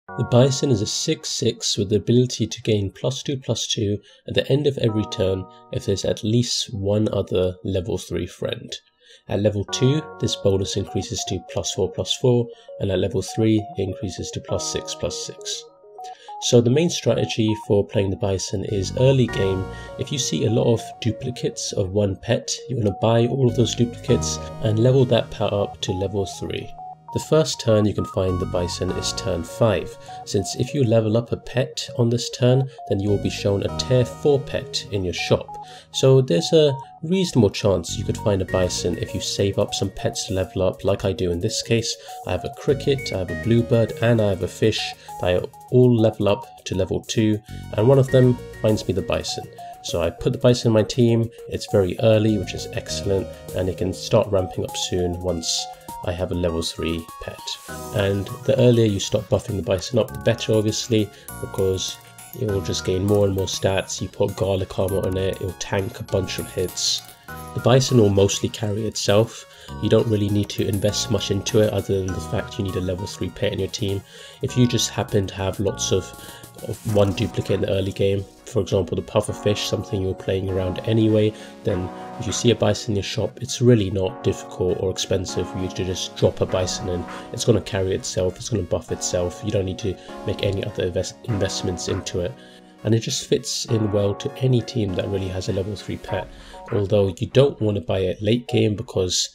The Bison is a 6/6 with the ability to gain +2/+2 at the end of every turn if there's at least one other level 3 friend. At level 2, this bonus increases to +4/+4, and at level 3, it increases to +6/+6. So the main strategy for playing the Bison is early game. If you see a lot of duplicates of one pet, you want to buy all of those duplicates and level that pet up to level 3. The first turn you can find the Bison is turn 5, since if you level up a pet on this turn, then you will be shown a tier 4 pet in your shop. So there's a reasonable chance you could find a Bison if you save up some pets to level up, like I do in this case. I have a cricket, I have a bluebird, and I have a fish that I all level up to level 2, and one of them finds me the Bison. So I put the Bison in my team. It's very early, which is excellent, and it can start ramping up soon once I have a level 3 pet. And the earlier you start buffing the Bison up, the better, obviously, because it will just gain more and more stats. You put garlic armor on it, it will tank a bunch of hits. The Bison will mostly carry itself. You don't really need to invest much into it other than the fact you need a level 3 pet in your team. If you just happen to have lots of one duplicate in the early game, for example the pufferfish, something you're playing around anyway, then if you see a Bison in your shop, it's really not difficult or expensive for you to just drop a Bison in. It's going to carry itself, it's going to buff itself, you don't need to make any other investments into it. And it just fits in well to any team that really has a level 3 pet, although you don't want to buy it late game because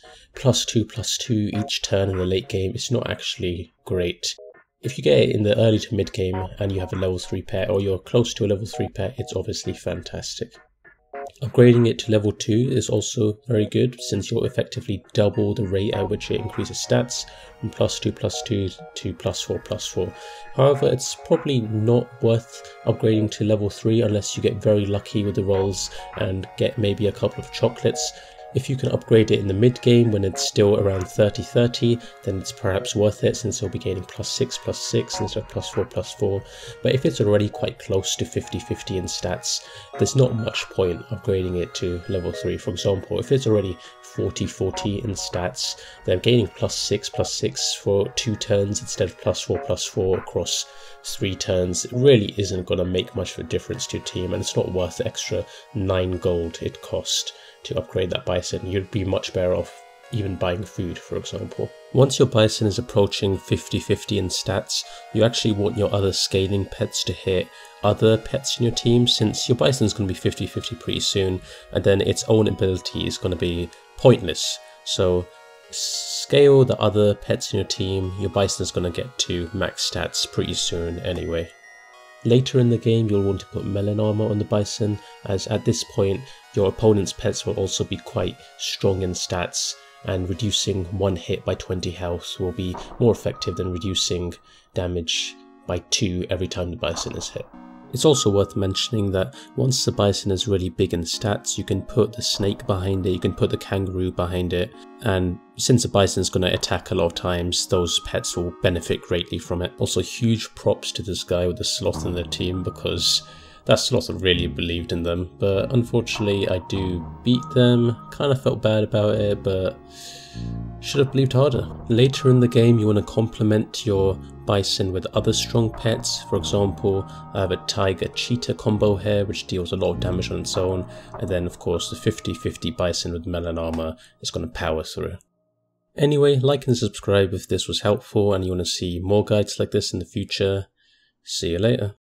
+2/+2 each turn in the late game is not actually great. If you get it in the early to mid game and you have a level 3 pet, or you're close to a level 3 pet, it's obviously fantastic. Upgrading it to level 2 is also very good, since you'll effectively double the rate at which it increases stats from +2/+2 to +4/+4. However, it's probably not worth upgrading to level 3 unless you get very lucky with the rolls and get maybe a couple of chocolates. If you can upgrade it in the mid game when it's still around 30/30, then it's perhaps worth it, since you'll be gaining +6/+6 instead of +4/+4. But if it's already quite close to 50/50 in stats, there's not much point upgrading it to level 3. For example, if it's already 40/40 in stats, then gaining +6/+6 for 2 turns instead of +4/+4 across 3 turns really isn't going to make much of a difference to your team, and it's not worth the extra 9 gold it cost to upgrade that Bison. You'd be much better off even buying food, for example. Once your Bison is approaching 50/50 in stats, you actually want your other scaling pets to hit other pets in your team, since your Bison is going to be 50/50 pretty soon, and then its own ability is going to be pointless. So scale the other pets in your team, your Bison is going to get to max stats pretty soon anyway. Later in the game, you'll want to put Melon Armor on the Bison, as at this point your opponent's pets will also be quite strong in stats, and reducing one hit by 20 health will be more effective than reducing damage by 2 every time the Bison is hit. It's also worth mentioning that once the Bison is really big in stats, you can put the snake behind it, you can put the kangaroo behind it, and since the Bison is going to attack a lot of times, those pets will benefit greatly from it. Also, huge props to this guy with the sloth in their team, because that sloth really believed in them, but unfortunately I do beat them. Kind of felt bad about it, but should have believed harder. Later in the game, you want to complement your Bison with other strong pets. For example, I have a tiger cheetah combo here, which deals a lot of damage on its own, and then of course the 50/50 Bison with Melon Armor is going to power through. Anyway, like and subscribe if this was helpful and you want to see more guides like this in the future. See you later.